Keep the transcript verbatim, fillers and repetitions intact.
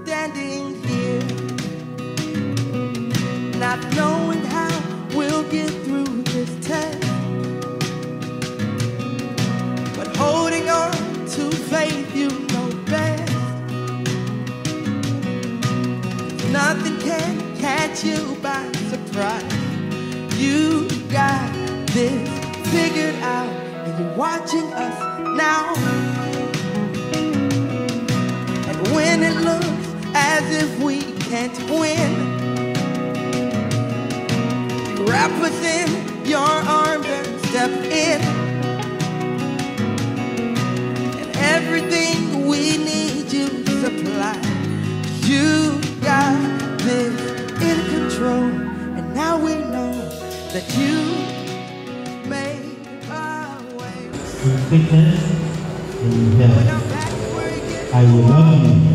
standing here, not knowing how we'll get through this test, but holding on to faith, you know best. Nothing can catch you by surprise. You got this figured out, and you're watching us now. And when it looks as if we can't win, you wrap us in your arms and step in. And everything we need you supply. You got this in control, and now we know that you made our way. In sickness, in health, I will love you.